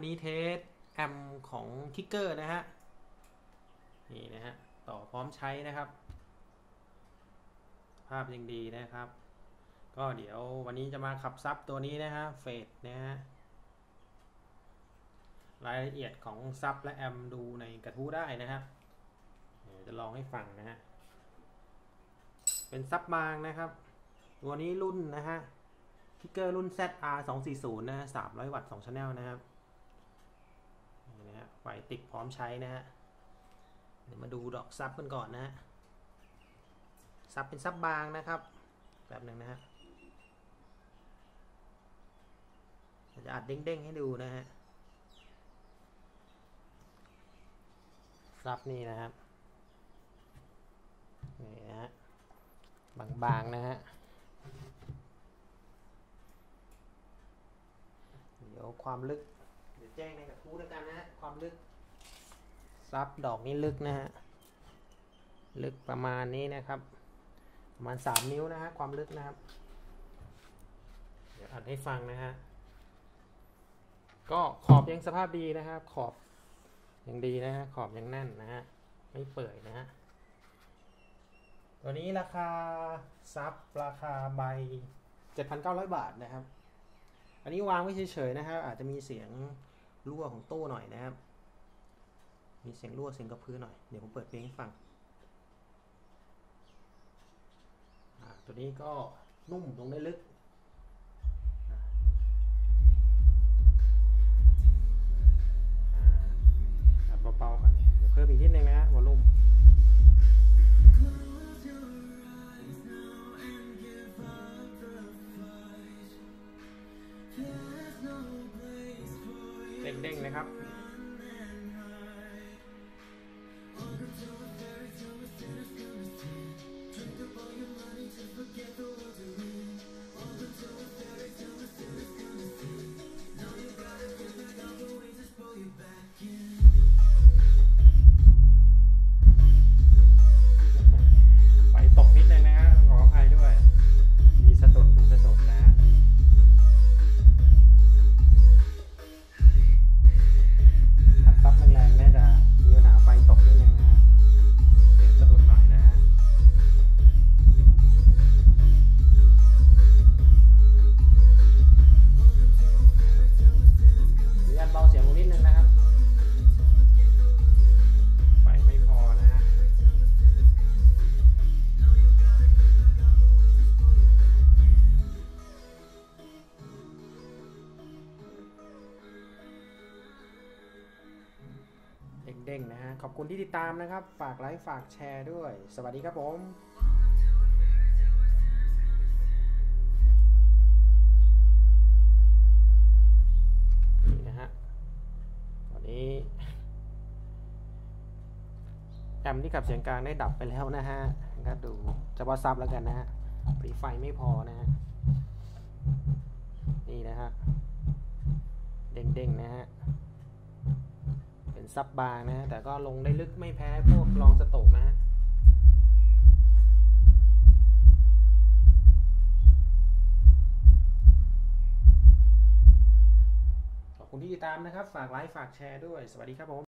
นี้เทสแอมของทิกเกอร์นะฮะนี่นะฮะต่อพร้อมใช้นะครับภาพยังดีนะครับก็เดี๋ยววันนี้จะมาขับซับตัวนี้นะฮะเฟดนะฮะรายละเอียดของซับและแอมดูในกระทู้ได้นะครับจะลองให้ฟังนะฮะเป็นซับบางนะครับตัวนี้รุ่นนะฮะทิกเกอร์รุ่น ZR240 นะฮะ300 วัตต์2 Channel นะครับนี่นะฮะไฟติดพร้อมใช้นะฮะเดี๋ยวมาดูดอกซับกันก่อนนะฮะซับเป็นซับบางนะครับแบบหนึ่งนะฮะจะอัดเด้งๆให้ดูนะฮะซับนี่นะครับนี่นะฮะบางๆนะฮะเดี๋ยวความลึกเดี๋ยวแจ้งในกระทู้แล้วกันนะฮะความลึกซับดอกนี้ลึกนะฮะลึกประมาณนี้นะครับประมาณ3 นิ้วนะฮะความลึกนะครับเดี๋ยวอัดให้ฟังนะฮะก็ขอบยังสภาพดีนะครับขอบยังดีนะฮะขอบยังแน่นนะฮะไม่เปื่อยนะฮะตัวนี้ราคาซับราคาใบ 7,900 บาทนะครับอันนี้วางไว้เฉยๆนะครับอาจจะมีเสียงรั่วของตู้หน่อยนะครับมีเสียงรั่วเสียงกระพือหน่อยเดี๋ยวผมเปิดเพลงให้ฟังตัวนี้ก็นุ่มลงได้ลึกอัดเบาๆก่อนเดี๋ยวเพิ่มอีกนิดนึงนะฮะวอลลุ่มเด้งๆนะครับไฟตกนิดนึงนะฮะขออภัยด้วยมีสะดุดนะฮะอัดซับแรงๆน่าจะมีปัญหาไฟตกนิดนึงนะฮะเสียงสะดุดหน่อยนะฮะเบาเสียงลงนิดนึงนะครับไฟไม่พอนะฮะเด้งๆนะฮะขอบคุณที่ติดตามนะครับฝากไลค์ฝากแชร์ด้วยสวัสดีครับผมนี่นะฮะตอนนี้แอมที่ขับเสียงกลางได้ดับไปแล้วนะฮะก็ดูจะว่าซับแล้วกันนะฮะปรีไฟไม่พอนะฮะนี่นะฮะเด้งๆนะฮะเป็นซับบางนะฮะแต่ก็ลงได้ลึกไม่แพ้พวกลองสโตกนะฮะขอบคุณที่ติดตามนะครับฝากไลค์ฝากแชร์ด้วยสวัสดีครับผม